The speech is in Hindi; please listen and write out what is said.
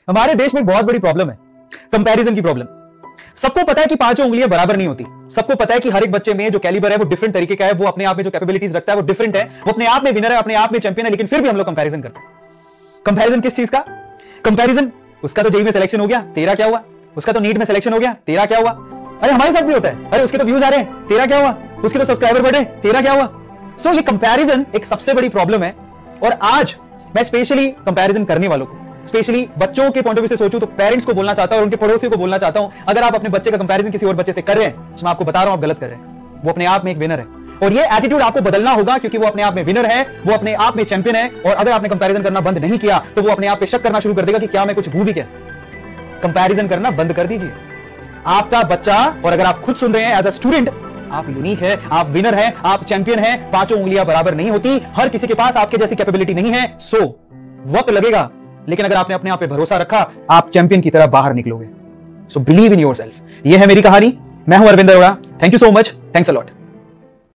हमारे देश में एक बहुत बड़ी प्रॉब्लम है, कंपैरिजन की प्रॉब्लम। सबको पता है कि पांचों उंगलियां बराबर नहीं होती। सबको पता है कि हर एक बच्चे में जो कैलिबर है वो डिफरेंट तरीके का है, वो अपने आप में जो कैपेबिलिटीज रखता है वो डिफरेंट है, वो अपने आप में विनर है, अपने आप में चैंपियन है, लेकिन फिर भी हम लोग कंपैरिजन करते हैं। कंपैरिजन किस चीज का? कंपैरिजन, उसका तो जेईई में सिलेक्शन हो गया, तेरा क्या हुआ? उसका तो नीट में सिलेक्शन हो गया, तेरा क्या हुआ? अरे हमारे साथ भी होता है, अरे उसके तो व्यूज आ रहे हैं, तेरा क्या हुआ? उसके तो सब्सक्राइबर बढ़ रहे हैं, तेरा क्या हुआ? सो ये कंपैरिजन एक सबसे बड़ी प्रॉब्लम है। और आज मैं स्पेशली कंपैरिजन करने वालों को, स्पेशली बच्चों के पॉइंट ऑफ व्यू से सोचूं तो पेरेंट्स को बोलना चाहता हूं और उनके पड़ोसियों को बोलना चाहता हूं, अगर आप अपने बच्चे का कंपैरिजन किसी और बच्चे से कर रहे हैं तो मैं आपको बता रहा हूं आप गलत कर रहे हैं। वो अपने आप में एक विनर है और ये एटीट्यूड आपको बदलना होगा, क्योंकि वो अपने आप में विनर है, वो अपने आप में चैंपियन है। और अगर आपने कंपैरिजन करना बंद नहीं किया तो वो अपने आप पे शक करना शुरू कर देगा कि क्या मैं कुछ भूल भी क्या। कंपैरिजन करना बंद कर दीजिए। आपका बच्चा, और अगर आप खुद सुन रहे हैं एज अ स्टूडेंट, आप यूनिक है, आप विनर है, आप चैंपियन है। पांचों उंगलियां बराबर नहीं होती, हर किसी के पास आपके जैसी कैपेबिलिटी नहीं है। सो वक्त लगेगा, लेकिन अगर आपने अपने आप पे भरोसा रखा, आप चैंपियन की तरह बाहर निकलोगे। So believe in yourself. यह है मेरी कहानी। मैं हूं Arvind Arora. Thank you so much. Thanks a lot.